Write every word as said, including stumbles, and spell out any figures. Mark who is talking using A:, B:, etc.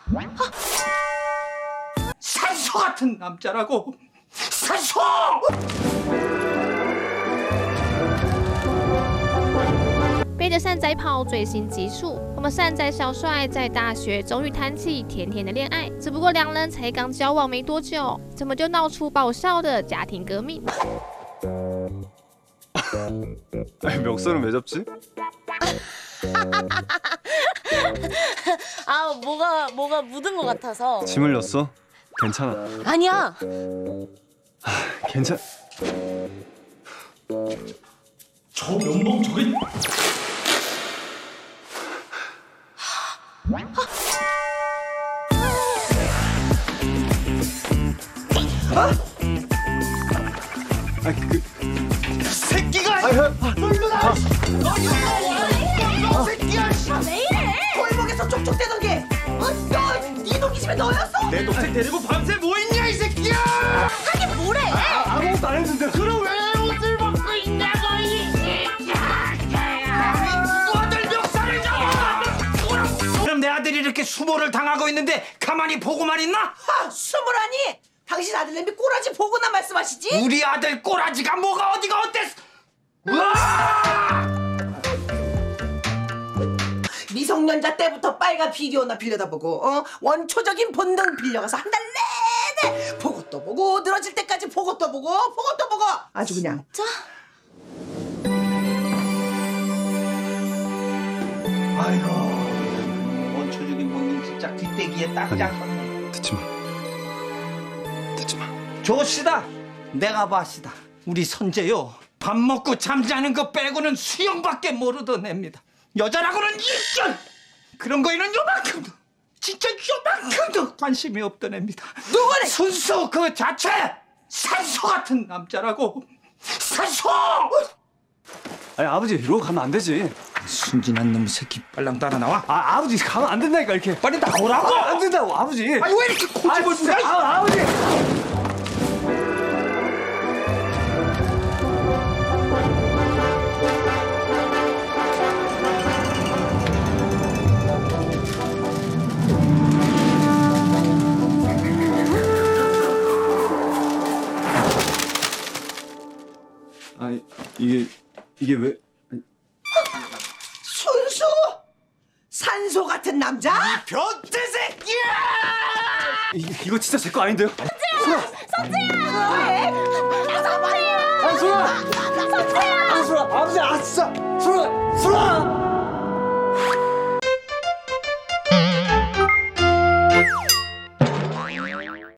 A: 산소 같은 남자라고. 산소!
B: 背着善仔跑最新集数，我们善仔小帅在大学终于谈起甜甜的恋爱，只不过两人才刚交往没多久，怎么就闹出爆笑的家庭革命？
C: 아니, 멱살은 왜 잡지?
D: 아 뭐가 뭐가 묻은 것 같아서.
C: 짐 흘렸어? 괜찮아.
D: 아니야.
C: 아, 괜찮.
A: 저 면봉 저게.
C: 아, 그
A: 새끼가!
C: 아,
A: 너 새끼야!
D: 왜 이래?
E: 골목에서 쪽쪽대던 게 어? 너 이동기 집에 너였어?
A: 내 동생 데리고 밤새 뭐 했냐 이 새끼야!
D: 하긴 뭐래?
C: 아, 아무것도 안 했는데.
A: 그럼 왜 옷을 벗고 있냐고 이 새끼야! 누구들 멱살을 잡아! 그럼 내 아들이 이렇게 수모를 당하고 있는데 가만히 보고만 있나?
E: 하, 수모라니? 당신 아들내미 꼬라지 보고나 말씀하시지?
A: 우리 아들 꼬라지가 뭐가 어디가 어땠어? 우와!
E: 미성년자 때부터 빨간 비디오나 빌려다보고 어? 원초적인 본능 빌려가서 한 달 내내 보고 또 보고 늘어질 때까지 보고 또 보고 보고 또 보고 아주 그냥
D: 자.
A: 아이고 원초적인 본능 진짜 뒷대기에 딱 잡았네.
C: 듣지 마. 듣지 마.
A: 좋시다. 내가 봐시다. 우리 선재요. 밥 먹고 잠자는 거 빼고는 수영밖에 모르던 애입니다. 여자라고는 일절 그런 거에는 요만큼도 진짜 요만큼도 관심이 없던 애입니다.
E: 누구래?
A: 순수 그 자체 산소 같은 남자라고. 산소!
C: 아니, 아버지 이러고 가면 안 되지.
A: 순진한 놈 새끼 빨랑 따라 나와.
C: 아, 아버지 가면 안 된다니까 이렇게.
A: 빨리 나오라고.
C: 아, 안 된다고 아버지.
A: 아니 왜 이렇게 고집을 부려?
C: 아, 아버지. 아니, 이게 이게 왜? 아니,
E: 순수 산소 같은 남자?
A: 변태 새끼야!
C: 이, 이거 진짜 제 거 아닌데요?
E: 왜?
C: 아, 소라!
D: 성재야!
C: 아, 소라! 아버지, 아, 진짜! 소라! 소라!